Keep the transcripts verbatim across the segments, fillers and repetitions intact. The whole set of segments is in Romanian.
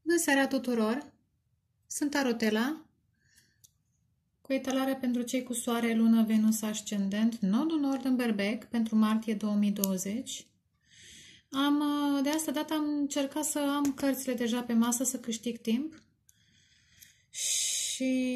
Bună seara tuturor! Sunt Tarotela, cu etalarea pentru cei cu soare, lună, Venus, ascendent, nodul nord în Berbec, pentru martie două mii douăzeci. Am, de asta dată am încercat să am cărțile deja pe masă, să câștig timp. Și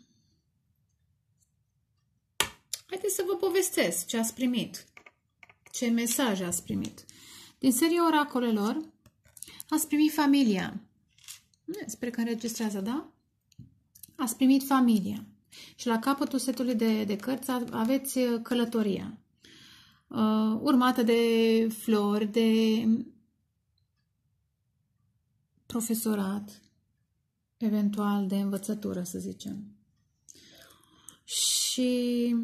haideți să vă povestesc ce ați primit, ce mesaj ați primit. Din seria oracolelor ați primit familia. Sper că înregistrează, da? Ați primit familia. Și la capătul setului de, de cărți aveți călătoria. Uh, urmată de flori, de profesorat, eventual de învățătură, să zicem. Și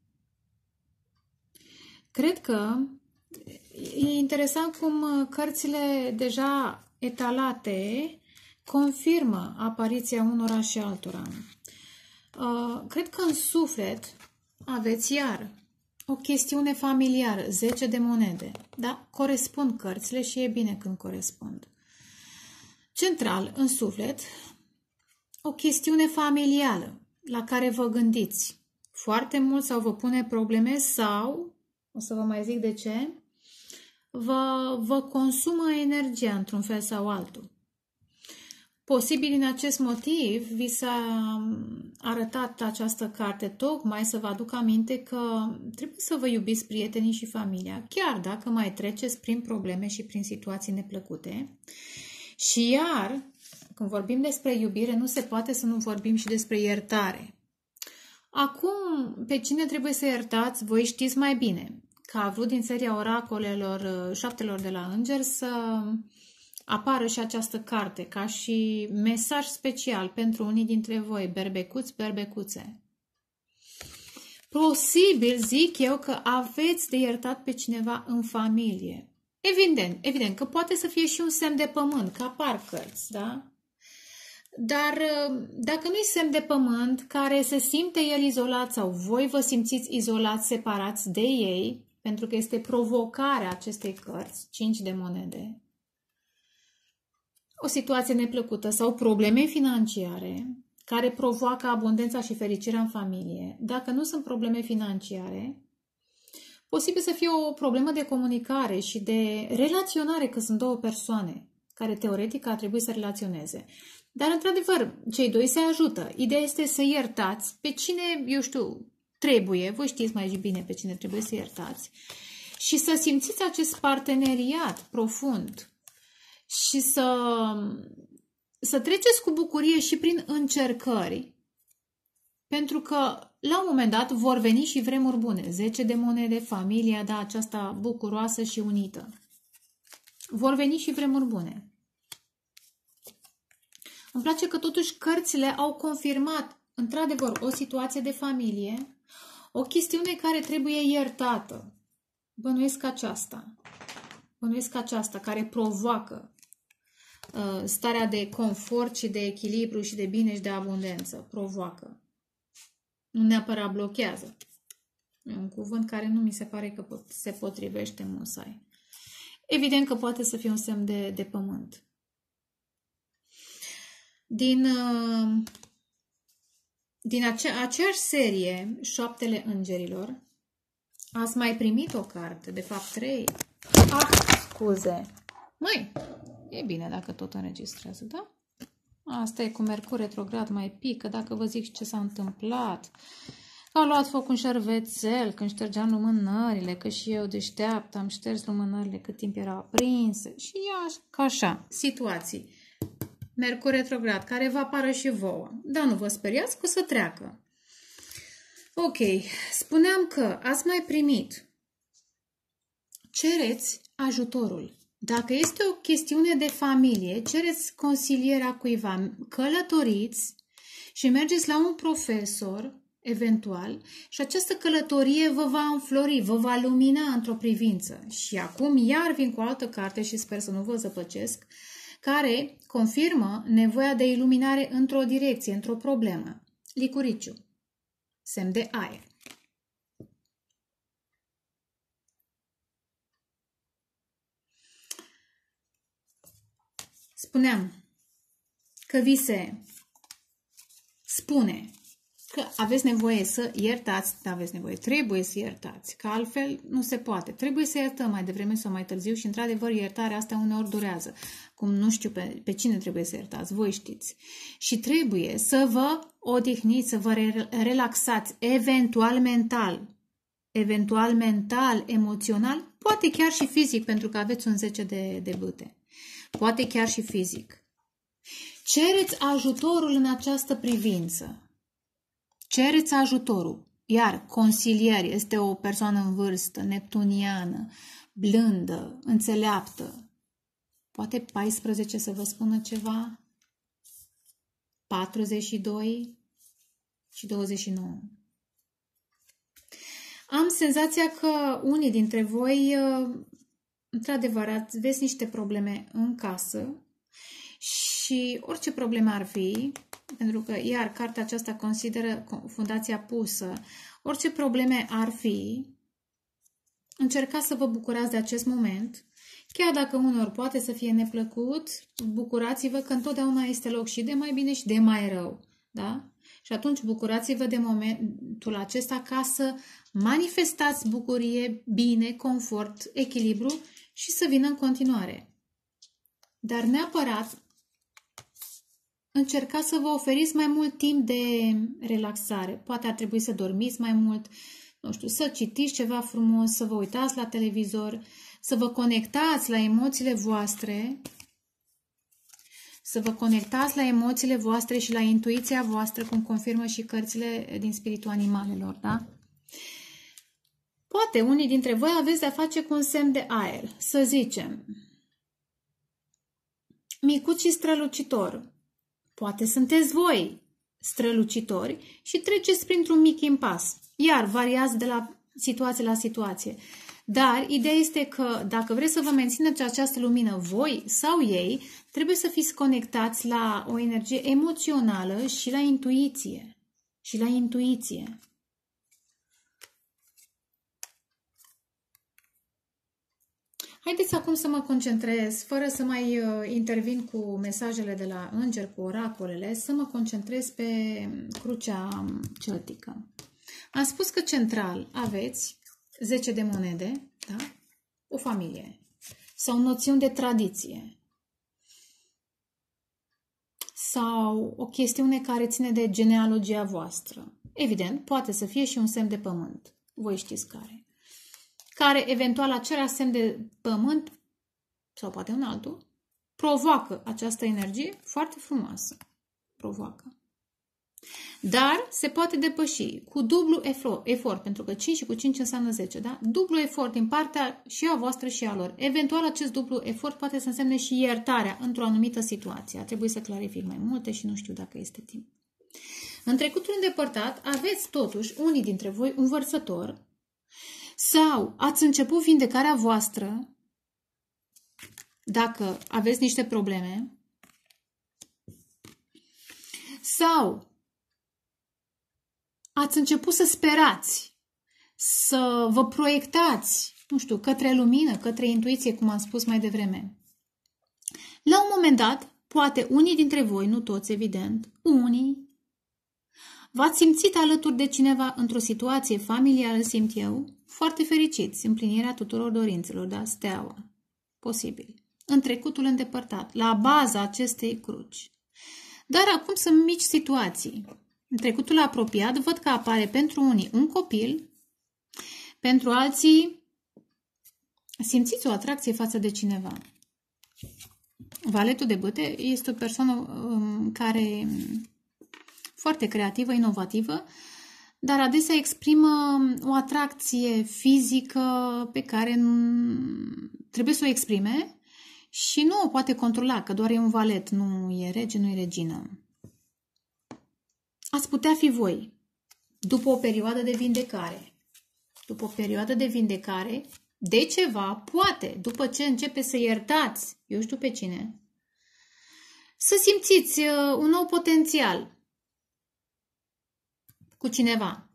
cred că e interesant cum cărțile deja etalate confirmă apariția unora și altora. Uh, cred că în suflet aveți iar o chestiune familiară, zece de monede. Da? Corespund cărțile și e bine când corespund. Central, în suflet, o chestiune familială la care vă gândiți foarte mult sau vă pune probleme sau, o să vă mai zic de ce, vă, vă consumă energia într-un fel sau altul. Posibil din acest motiv vi s-a arătat această carte tocmai să vă aduc aminte că trebuie să vă iubiți prietenii și familia, chiar dacă mai treceți prin probleme și prin situații neplăcute. Și iar, când vorbim despre iubire, nu se poate să nu vorbim și despre iertare. Acum, pe cine trebuie să iertați, voi știți mai bine, că a vrut din seria oracolelor șaptelor de la înger să apară și această carte, ca și mesaj special pentru unii dintre voi, berbecuți, berbecuțe. Posibil, zic eu, că aveți de iertat pe cineva în familie. Evident, evident că poate să fie și un semn de pământ, că apar cărți, da? Dar dacă nu-i semn de pământ, care se simte el izolat sau voi vă simțiți izolați, separați de ei, pentru că este provocarea acestei cărți, cinci de monede, o situație neplăcută sau probleme financiare care provoacă abundența și fericirea în familie. Dacă nu sunt probleme financiare, posibil să fie o problemă de comunicare și de relaționare, că sunt două persoane care teoretic ar trebui să relaționeze. Dar, într-adevăr, cei doi se ajută. Ideea este să iertați pe cine, eu știu, trebuie, voi știți mai bine pe cine trebuie să iertați, și să simțiți acest parteneriat profund și să, să treceți cu bucurie și prin încercări, pentru că la un moment dat vor veni și vremuri bune. zece de monede, familia, da, aceasta bucuroasă și unită. Vor veni și vremuri bune. Îmi place că totuși cărțile au confirmat, într-adevăr, o situație de familie, o chestiune care trebuie iertată. Bănuiesc aceasta. Bănuiesc aceasta care provoacă uh, starea de confort și de echilibru și de bine și de abundență. Provoacă. Nu neapărat blochează. E un cuvânt care nu mi se pare că pot, se potrivește musai. Evident că poate să fie un semn de, de pământ. Din, uh, din ace aceeași serie, Șoaptele Îngerilor, ați mai primit o carte, de fapt trei. Ah, scuze. Măi, e bine dacă tot înregistrează, da? Asta e cu Mercur retrograd, mai pică, dacă vă zic ce s-a întâmplat. Că a luat foc un șervețel când ștergeam lumânările, că și eu deșteaptă am șters lumânările cât timp erau aprinse. Și ia, ca așa, situații. Mercur retrograd, care vă apară și vouă. Dar nu vă speriați că o să treacă. Ok, spuneam că ați mai primit. Cereți ajutorul. Dacă este o chestiune de familie, cereți consilierea cuiva, călătoriți și mergeți la un profesor, eventual, și această călătorie vă va înflori, vă va lumina într-o privință. Și acum iar vin cu o altă carte și sper să nu vă zăpăcesc, care confirmă nevoia de iluminare într-o direcție, într-o problemă. Licuriciu. Semn de aer. Spuneam, că vi se spune că aveți nevoie să iertați, aveți nevoie, trebuie să iertați, că altfel nu se poate. Trebuie să iertăm mai devreme sau mai târziu și, într-adevăr, iertarea asta uneori durează. Cum nu știu pe, pe cine trebuie să iertați, voi știți. Și trebuie să vă odihniți, să vă re relaxați, eventual mental, eventual mental, emoțional, poate chiar și fizic, pentru că aveți un zece de, de bâte. Poate chiar și fizic. Cereți ajutorul în această privință. Cereți ajutorul. Iar consilier este o persoană în vârstă, neptuniană, blândă, înțeleaptă. Poate paisprezece să vă spună ceva? patruzeci și doi și douăzeci și nouă. Am senzația că unii dintre voi, într-adevăr, aveți niște probleme în casă și orice probleme ar fi, pentru că, iar, cartea aceasta consideră fundația pusă, orice probleme ar fi, încercați să vă bucurați de acest moment, chiar dacă unor poate să fie neplăcut, bucurați-vă că întotdeauna este loc și de mai bine și de mai rău, da? Și atunci bucurați-vă de momentul acesta ca să manifestați bucurie, bine, confort, echilibru și să vină în continuare. Dar neapărat încercați să vă oferiți mai mult timp de relaxare. Poate ar trebui să dormiți mai mult, nu știu, să citiți ceva frumos, să vă uitați la televizor, să vă conectați la emoțiile voastre, să vă conectați la emoțiile voastre și la intuiția voastră, cum confirmă și cărțile din Spiritul Animalelor, da? Poate unii dintre voi aveți de-a face cu un semn de aer, să zicem, micuț și strălucitor. Poate sunteți voi strălucitori și treceți printr-un mic impas. Iar variați de la situație la situație. Dar ideea este că dacă vreți să vă mențineți această lumină voi sau ei, trebuie să fiți conectați la o energie emoțională și la intuiție. Și la intuiție. Haideți acum să mă concentrez, fără să mai intervin cu mesajele de la înger, cu oracolele, să mă concentrez pe crucea celtică. Am spus că central aveți zece de monede, da? O familie sau noțiuni de tradiție sau o chestiune care ține de genealogia voastră. Evident, poate să fie și un semn de pământ. Voi știți care. Care eventual acela semn de pământ sau poate un altul provoacă această energie foarte frumoasă. Provoacă. Dar se poate depăși cu dublu efort, efort, pentru că cinci și cu cinci înseamnă zece, da? Dublu efort din partea și a voastră și a lor. Eventual acest dublu efort poate să însemne și iertarea într-o anumită situație. A trebuit să clarific mai multe și nu știu dacă este timp. În trecutul îndepărtat aveți totuși unii dintre voi un vărsător sau ați început vindecarea voastră dacă aveți niște probleme sau ați început să sperați, să vă proiectați, nu știu, către lumină, către intuiție, cum am spus mai devreme. La un moment dat, poate unii dintre voi, nu toți, evident, unii, v-ați simțit alături de cineva într-o situație familială, simt eu, foarte fericiți, împlinirea tuturor dorințelor, da, steaua, posibil, în trecutul îndepărtat, la baza acestei cruci. Dar acum sunt mici situații. În trecutul apropiat văd că apare pentru unii un copil, pentru alții simțiți o atracție față de cineva. Valetul de bâte este o persoană um, care foarte creativă, inovativă, dar adesea exprimă o atracție fizică pe care trebuie să o exprime și nu o poate controla, că doar e un valet, nu e rege, nu e regină. Ați putea fi voi, după o perioadă de vindecare. După o perioadă de vindecare, de ceva, poate, după ce începe să iertați, eu știu pe cine, să simțiți un nou potențial cu cineva.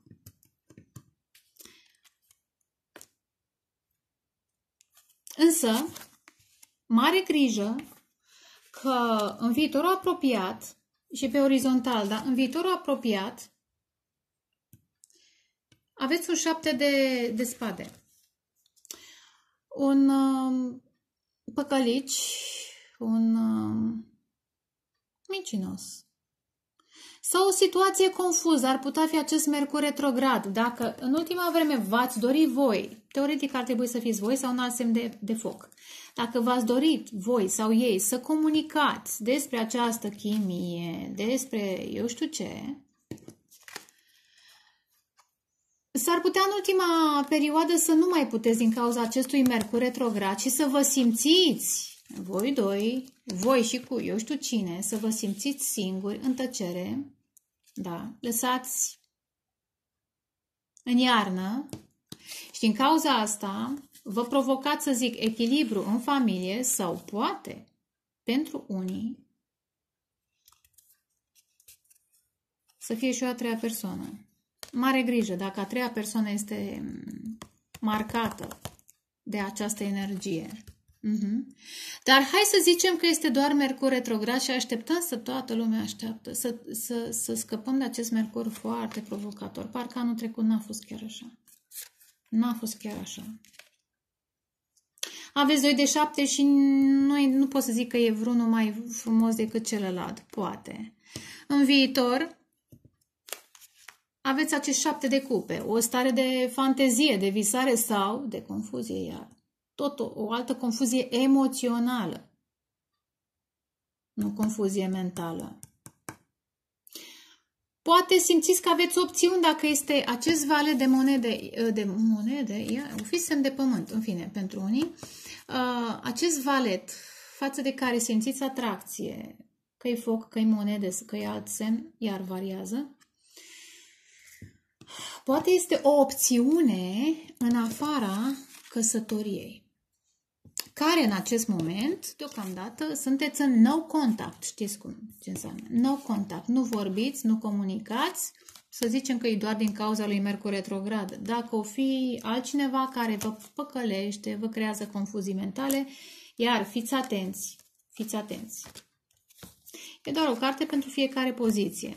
Însă, mare grijă că în viitorul apropiat, și pe orizontal, da, în viitorul apropiat, aveți un șapte de, de spade. Un uh, păcălici, un uh, mincinos. Sau o situație confuză, ar putea fi acest Mercur retrograd. Dacă în ultima vreme v-ați dorit voi, teoretic ar trebui să fiți voi sau un alt semn de, de foc. Dacă v-ați dorit voi sau ei să comunicați despre această chimie, despre eu știu ce, s-ar putea în ultima perioadă să nu mai puteți din cauza acestui Mercur retrograd și să vă simțiți, voi doi, voi și cu eu știu cine, să vă simțiți singuri, în tăcere, da, lăsați în iarnă și din cauza asta vă provocați, să zic, echilibru în familie sau poate, pentru unii, să fie și o a treia persoană. Mare grijă dacă a treia persoană este marcată de această energie. Uh-huh. Dar hai să zicem că este doar Mercur retrograd și așteptăm să toată lumea așteaptă, să, să, să scăpăm de acest Mercur foarte provocator. Parcă anul trecut n-a fost chiar așa. N-a fost chiar așa. Aveți doi de șapte și noi nu pot să zic că e vreunul mai frumos decât celălalt. Poate. În viitor aveți acest șapte de cupe, o stare de fantezie, de visare sau de confuzie iar. Tot o, o altă confuzie emoțională. Nu confuzie mentală. Poate simțiți că aveți opțiuni dacă este acest valet de monede, de monede, ia, o fi semn de pământ, în fine, pentru unii, acest valet față de care simțiți atracție, că-i foc, că-i monede, că-i alt semn, iar variază, poate este o opțiune în afara căsătoriei, care în acest moment, deocamdată, sunteți în no contact. Știți cum, ce înseamnă? No contact. Nu vorbiți, nu comunicați, să zicem că e doar din cauza lui Mercur retrograd. Dacă o fi altcineva care vă păcălește, vă creează confuzii mentale, iar fiți atenți, fiți atenți. E doar o carte pentru fiecare poziție.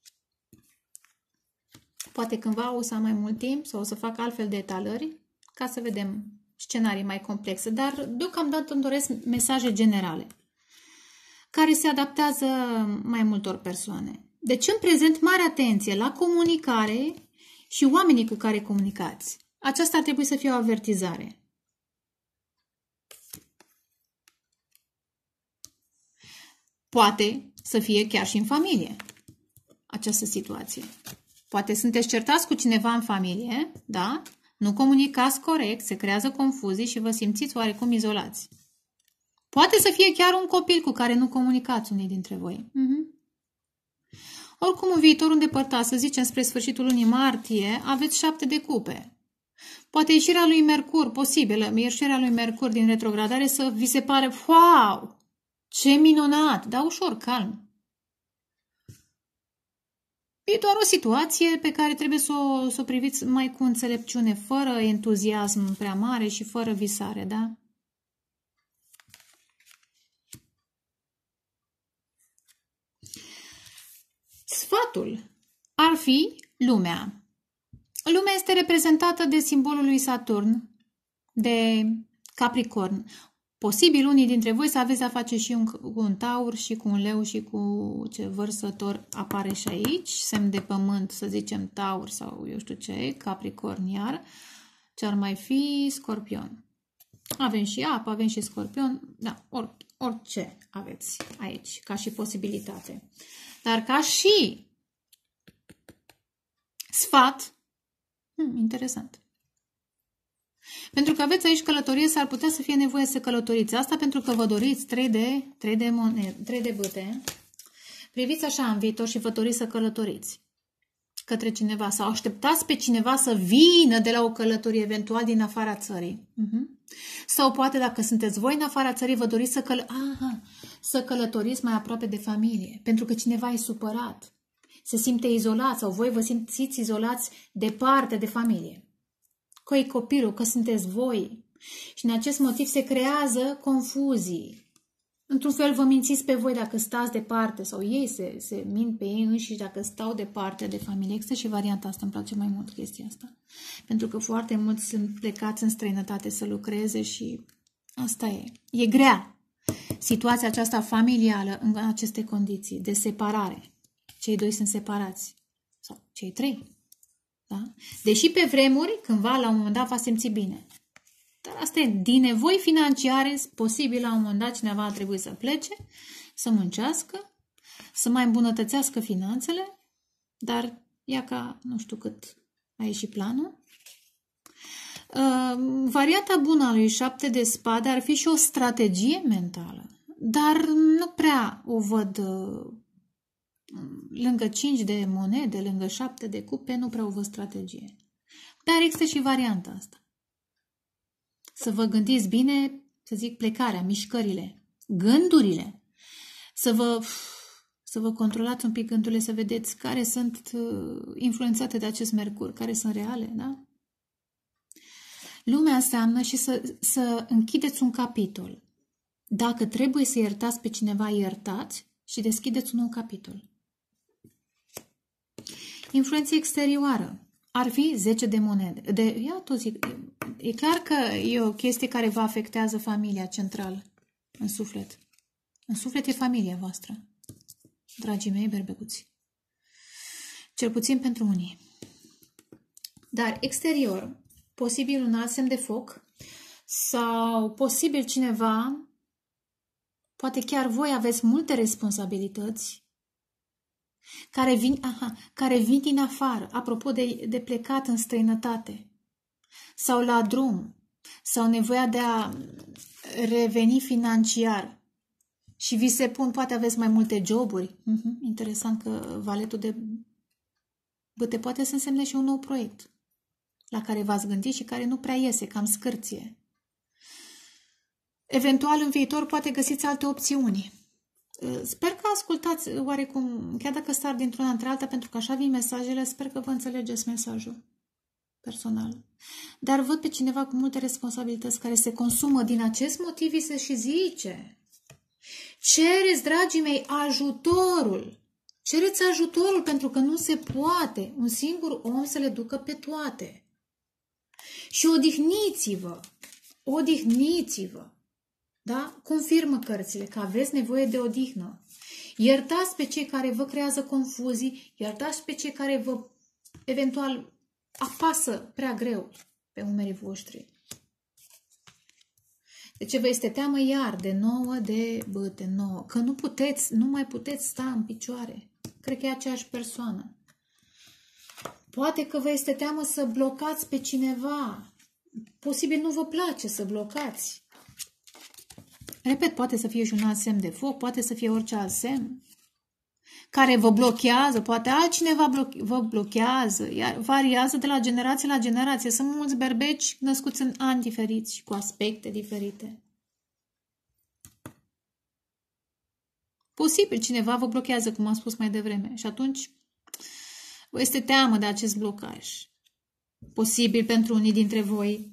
Poate cândva o să am mai mult timp sau o să fac altfel de etalări ca să vedem scenarii mai complexe, dar deocamdată îmi doresc mesaje generale care se adaptează mai multor persoane. Deci în prezent mare atenție la comunicare și oamenii cu care comunicați. Aceasta ar trebui să fie o avertizare. Poate să fie chiar și în familie această situație. Poate sunteți certați cu cineva în familie, da? Nu comunicați corect, se creează confuzii și vă simțiți oarecum izolați. Poate să fie chiar un copil cu care nu comunicați unii dintre voi. Uh-huh. Oricum, în viitorul îndepărtat, să zicem spre sfârșitul lunii martie, aveți șapte de cupe. Poate ieșirea lui Mercur, posibilă, ieșirea lui Mercur din retrogradare să vi se pare, wow, ce minunat, dar ușor, calm. E doar o situație pe care trebuie să o, să o priviți mai cu înțelepciune, fără entuziasm prea mare și fără visare, da? Sfatul ar fi lumea. Lumea este reprezentată de simbolul lui Saturn, de Capricorn. Posibil unii dintre voi să aveți a face și un, cu un taur și cu un leu și cu ce vărsător apare și aici, semn de pământ, să zicem taur sau eu știu ce, Capricorn iar, ce ar mai fi Scorpion. Avem și apă, avem și Scorpion, da, or, orice aveți aici ca și posibilitate. Dar ca și sfat, hmm, interesant. Pentru că aveți aici călătorie, s-ar putea să fie nevoie să călătoriți. Asta pentru că vă doriți trei de, trei de, monede, trei de bâte. Priviți așa în viitor și vă doriți să călătoriți către cineva sau așteptați pe cineva să vină de la o călătorie eventual din afara țării. Uh-huh. Sau poate dacă sunteți voi în afara țării, vă doriți să, căl Aha, să călătoriți mai aproape de familie. Pentru că cineva e supărat, se simte izolat sau voi vă simțiți izolați departe de familie. Că e copilul, că sunteți voi. Și în acest motiv se creează confuzii. Într-un fel vă mințiți pe voi dacă stați departe sau ei se, se mint pe ei înșiși dacă stau departe de familie. Există și varianta asta, îmi place mai mult chestia asta. Pentru că foarte mulți sunt plecați în străinătate să lucreze și asta e. E grea situația aceasta familială în aceste condiții de separare. Cei doi sunt separați. Sau cei trei. Da? Deși pe vremuri, cândva, la un moment dat, va simți bine. Dar asta e, din nevoi financiare, posibil la un moment dat cineva a trebuit să plece, să muncească, să mai îmbunătățească finanțele, dar ia ca nu știu cât a ieșit planul. Uh, varianta bună a lui șapte de spade ar fi și o strategie mentală, dar nu prea o văd uh, lângă cinci de monede, lângă șapte de cupe, nu prea o văd strategie. Dar există și varianta asta. Să vă gândiți bine, să zic, plecarea, mișcările, gândurile. Să vă, să vă controlați un pic gândurile, să vedeți care sunt influențate de acest Mercur, care sunt reale, da? Lumea înseamnă și să, să închideți un capitol. Dacă trebuie să iertați pe cineva, iertați și deschideți un nou capitol. Influență exterioară. Ar fi zece de monede. De, ia tot zic, e clar că e o chestie care vă afectează familia centrală în suflet. În suflet e familia voastră, dragii mei berbecuți. Cel puțin pentru unii. Dar exterior, posibil un alt semn de foc sau posibil cineva, poate chiar voi aveți multe responsabilități care vin, aha, care vin din afară, apropo de, de plecat în străinătate, sau la drum, sau nevoia de a reveni financiar și vi se pun, poate aveți mai multe joburi. Uh-huh. Interesant că valetul de bâte poate să însemne și un nou proiect la care v-ați gândit și care nu prea iese, cam scârție. Eventual în viitor poate găsiți alte opțiuni. Sper că ascultați oarecum, chiar dacă sar dintr-una între alta, pentru că așa vin mesajele, sper că vă înțelegeți mesajul personal. Dar văd pe cineva cu multe responsabilități care se consumă din acest motiv, vi se și zice. Cereți, dragii mei, ajutorul. Cereți ajutorul pentru că nu se poate un singur om să le ducă pe toate. Și odihniți-vă, odihniți-vă. Da? Confirmă cărțile că aveți nevoie de odihnă. Iertați pe cei care vă creează confuzii, iertați pe cei care vă eventual apasă prea greu pe umerii voștri. De ce vă este teamă iar de nouă de bâte, nouă? Că nu puteți, nu mai puteți sta în picioare. Cred că e aceeași persoană. Poate că vă este teamă să blocați pe cineva. Posibil nu vă place să blocați. Repet, poate să fie și un alt semn de foc, poate să fie orice alt semn care vă blochează, poate altcineva bloche vă blochează, iar variază de la generație la generație. Sunt mulți berbeci născuți în ani diferiți și cu aspecte diferite. Posibil cineva vă blochează, cum am spus mai devreme, și atunci vă este teamă de acest blocaj. Posibil pentru unii dintre voi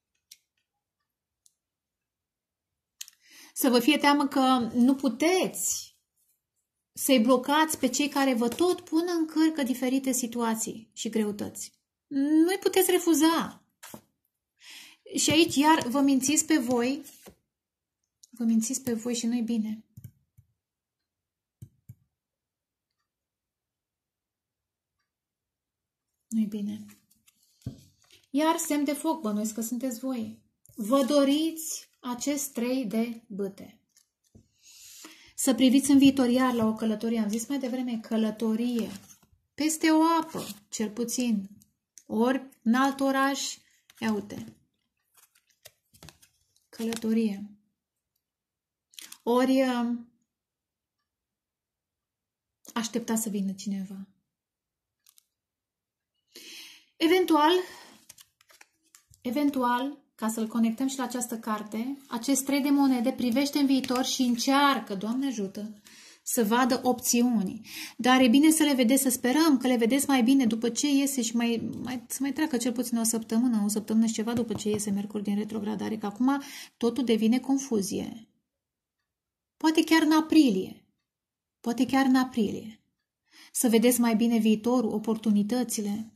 să vă fie teamă că nu puteți să-i blocați pe cei care vă tot pun în cârcă diferite situații și greutăți. Nu-i puteți refuza. Și aici iar vă mințiți pe voi, vă mințiți pe voi și nu-i bine. Nu-i bine. Iar semn de foc, bănuiesc că sunteți voi. Vă doriți acest trei de bâte. Să priviți în viitor iar la o călătorie. Am zis mai devreme călătorie. Peste o apă, cel puțin. Ori în alt oraș. Ia uite. Călătorie. Ori aștepta să vină cineva. Eventual, eventual, ca să-l conectăm și la această carte, acest trei de monede privește în viitor și încearcă, Doamne ajută, să vadă opțiuni. Dar e bine să le vedeți, să sperăm că le vedeți mai bine după ce iese și mai, mai, să mai treacă cel puțin o săptămână, o săptămână și ceva după ce iese Mercur din retrogradare, că acum totul devine confuzie. Poate chiar în aprilie. Poate chiar în aprilie. Să vedeți mai bine viitorul, oportunitățile.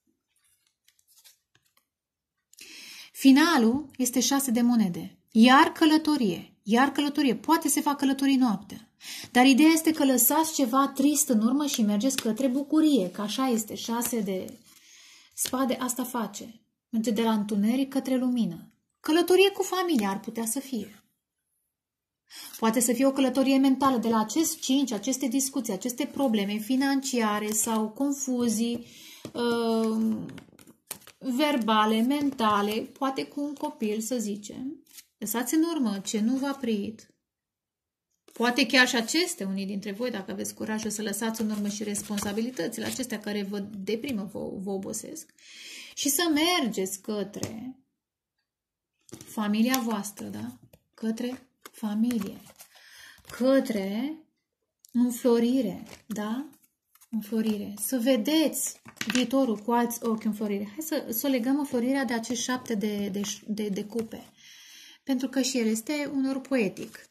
Finalul este șase de monede. Iar călătorie. Iar călătorie. Poate se fac călătorii noaptea. Dar ideea este că lăsați ceva trist în urmă și mergeți către bucurie. Că așa este. Șase de spade asta face. Merge de la întuneric către lumină. Călătorie cu familia ar putea să fie. Poate să fie o călătorie mentală de la acest cinci, aceste discuții, aceste probleme financiare sau confuzii uh, verbale, mentale, poate cu un copil, să zicem. Lăsați în urmă ce nu v-a prit. Poate chiar și acestea, unii dintre voi, dacă aveți curajul să lăsați în urmă și responsabilitățile acestea care vă deprimă, vă, vă obosesc, și să mergeți către familia voastră, da? Către familie, către înflorire, da? Înflorire. Să vedeți viitorul cu alți ochi înflorire. Hai să, să legăm înflorirea de acești șapte de, de, de, de cupe. Pentru că și el este unor poetic.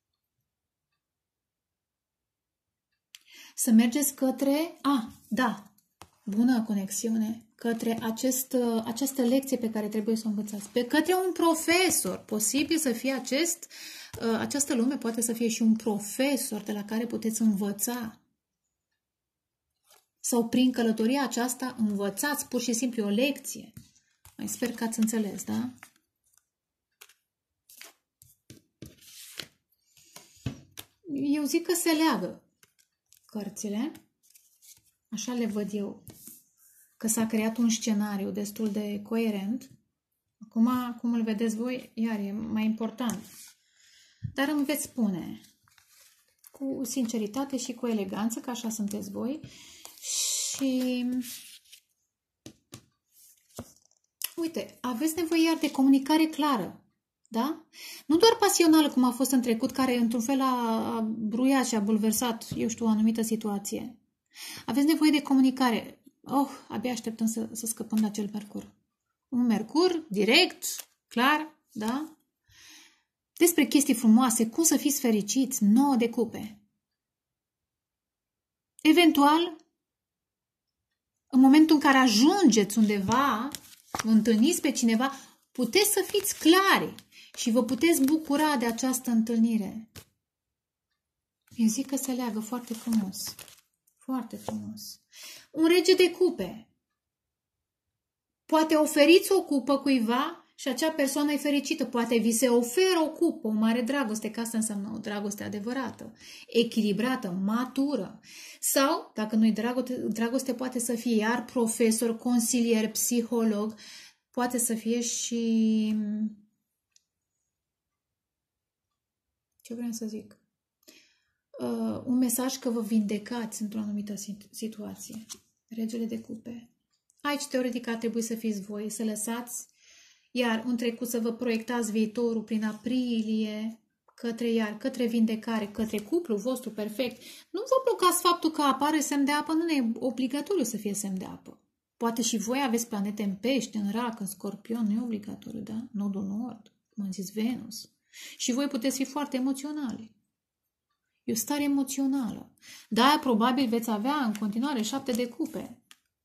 Să mergeți către, a, da, bună conexiune, către acest, această lecție pe care trebuie să o învățați. Pe către un profesor. Posibil să fie acest, această lume poate să fie și un profesor de la care puteți învăța. Sau prin călătoria aceasta învățați pur și simplu o lecție. Mai sper că ați înțeles, da? Eu zic că se leagă cărțile. Așa le văd eu. Că s-a creat un scenariu destul de coerent. Acum, cum îl vedeți voi, iar e mai important. Dar îmi veți spune cu sinceritate și cu eleganță, că așa sunteți voi. Și uite, aveți nevoie iar de comunicare clară. Da? Nu doar pasională, cum a fost în trecut, care într-un fel a bruiat și a bulversat, eu știu, o anumită situație. Aveți nevoie de comunicare. Oh, abia așteptăm să, să scăpăm de acel Mercur. Un Mercur direct, clar, da? Despre chestii frumoase, cum să fiți fericiți, nouă de cupe. Eventual, în momentul în care ajungeți undeva, întâlniți pe cineva, puteți să fiți clari și vă puteți bucura de această întâlnire. Eu zic că se leagă foarte frumos. Foarte frumos. Un rege de cupe. Poate oferiți o cupă cuiva și acea persoană e fericită. Poate vi se oferă o cupă, o mare dragoste, că asta înseamnă o dragoste adevărată, echilibrată, matură. Sau, dacă nu-i dragoste, dragoste, poate să fie iar profesor, consilier, psiholog, poate să fie și... Ce vreau să zic? Uh, un mesaj că vă vindecați într-o anumită situație. Regele de cupe. Aici, teoretic, ar trebui să fiți voi, să lăsați, iar în trecut să vă proiectați viitorul prin aprilie, către iar, către vindecare, către cuplul vostru perfect. Nu vă blocați faptul că apare semn de apă, nu e obligatoriu să fie semn de apă. Poate și voi aveți planete în pește, în rac, în scorpion, nu e obligatoriu, da? Nodul nord, cum am zis, Venus. Și voi puteți fi foarte emoționali. E o stare emoțională. De-aia probabil veți avea în continuare șapte de cupe.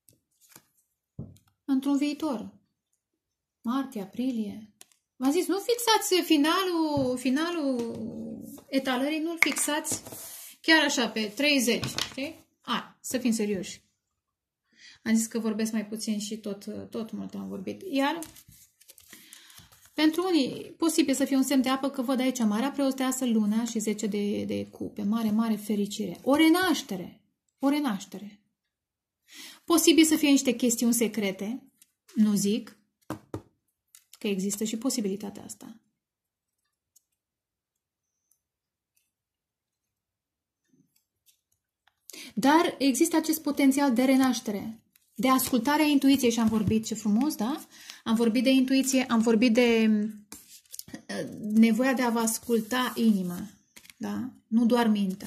Într-un viitor. Martie, aprilie. V-am zis, nu fixați finalul, finalul etalării, nu-l fixați chiar așa pe treizeci. Știi? A, să fim serioși. Am zis că vorbesc mai puțin și tot, tot mult am vorbit. Iar pentru unii, posibil să fie un semn de apă, că văd aici Marea Preosteasă, Luna și zece de, de cupe. Mare, mare fericire. O renaștere. O renaștere. Posibil să fie niște chestiuni secrete. Nu zic că există și posibilitatea asta. Dar există acest potențial de renaștere. De ascultarea intuiției și am vorbit, ce frumos, da? Am vorbit de intuiție, am vorbit de nevoia de a vă asculta inima, da? Nu doar mintea.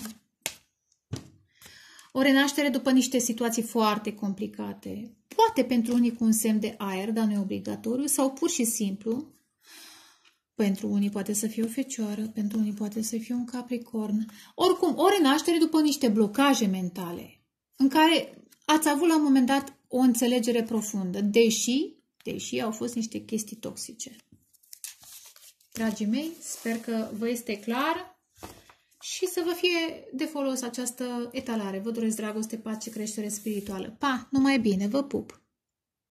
O renaștere după niște situații foarte complicate. Poate pentru unii cu un semn de aer, dar nu e obligatoriu, sau pur și simplu Pentru unii poate să fie o fecioară, pentru unii poate să fie un capricorn. Oricum, o renaștere după niște blocaje mentale, în care ați avut la un moment dat o înțelegere profundă, deși, deși au fost niște chestii toxice. Dragii mei, sper că vă este clar și să vă fie de folos această etalare. Vă doresc dragoste, pace, creștere spirituală. Pa! Numai bine! Vă pup!